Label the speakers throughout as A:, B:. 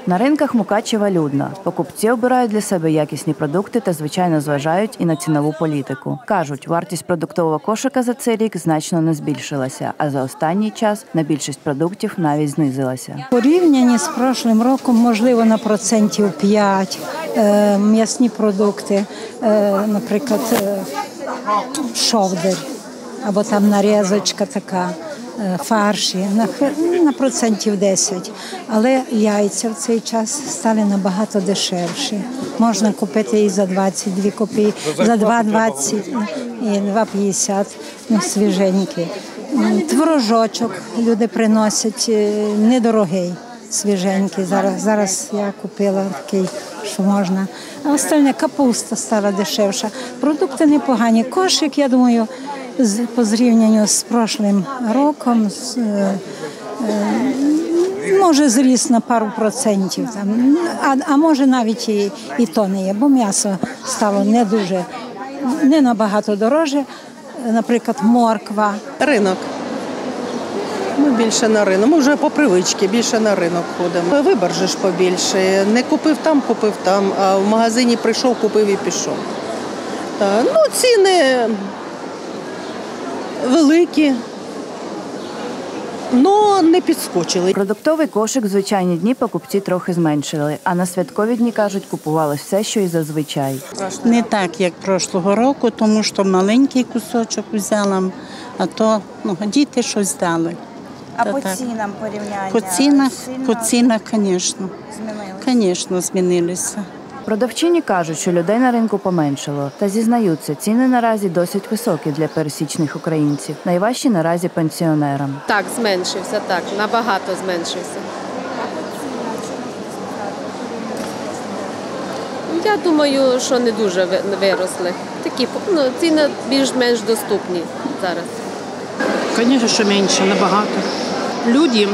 A: На ринках Мукачева людно. Покупці обирають для себе якісні продукти та, звичайно, зважають і на цінову політику. Кажуть, вартість продуктового кошика за цей рік значно не збільшилася, а за останній час на більшість продуктів навіть знизилася.
B: Порівняно з прошлим роком, можливо, на процентів 5 м'ясні продукти, наприклад, шовдар або там нарізочка така. Фарші на процентів 10, але яйця в цей час стали набагато дешевші. Можна купити і за 22 копійки, за 2,20 і 2,50 свіженькі. Творожочок люди приносять недорогий, свіженький. Зараз я купила такий, що можна. А остальне капуста стала дешевша. Продукти непогані. Кошик, я думаю, по зрівнянню з прошлим роком, може зріс на пару процентів, а може навіть і то не є, бо м'ясо стало не набагато дороже, наприклад, морква.
C: Ринок. Ми більше на ринок, ми вже по привичці більше на ринок ходимо. Вибір же ж побільше, не купив там, а в магазині прийшов, купив і пішов. Ціни великі, але не підскочили.
A: Продуктовий кошик в звичайні дні покупці трохи зменшили, а на святкові дні, кажуть, купували все, що і зазвичай.
D: Не так, як прошлого року, тому що маленький кусочок взяла, а то діти щось дали.
E: А по цінам порівняння?
D: По цінах, звісно, змінилися.
A: Продавчині кажуть, що людей на ринку поменшало. Та зізнаються, ціни наразі досить високі для пересічних українців. Найважчі наразі пенсіонерам.
F: Так, зменшився, набагато зменшився. Я думаю, що не дуже виросли. Такі ціни більш-менш доступні зараз.
G: Звісно, що менше, набагато. Люди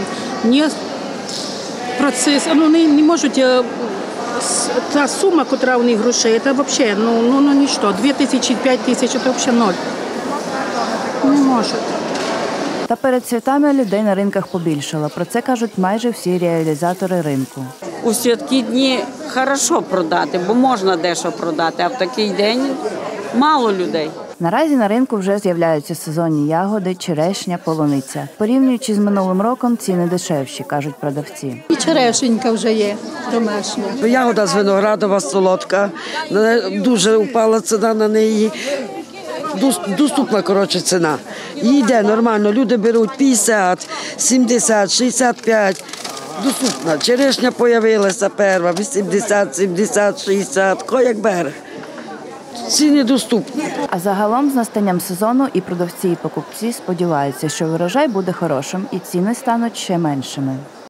G: не можуть. Та сума, яка у них грошей, це взагалі, ніщо. 2 тисячі, 5 тисяч, це взагалі ноль. Не можуть.
A: Та перед святами людей на ринках побільшало. Про це кажуть майже всі реалізатори ринку.
H: У святкі дні хорошо продати, бо можна дещо продати, а в такий день мало людей.
A: Наразі на ринку вже з'являються сезонні ягоди, черешня, полуниця. Порівнюючи з минулим роком, ціни дешевші, кажуть продавці.
B: І черешенька вже є домашня.
I: Ягода з Виноградова солодка, дуже упала ціна на неї. Доступна, ціна. Йде нормально, люди беруть 50, 70, 65. Доступна. Черешня з'явилася перша, 80, 70, 60, як бере. Ціни доступні.
A: А загалом з настанням сезону і продавці, і покупці сподіваються, що врожай буде хорошим і ціни стануть ще меншими.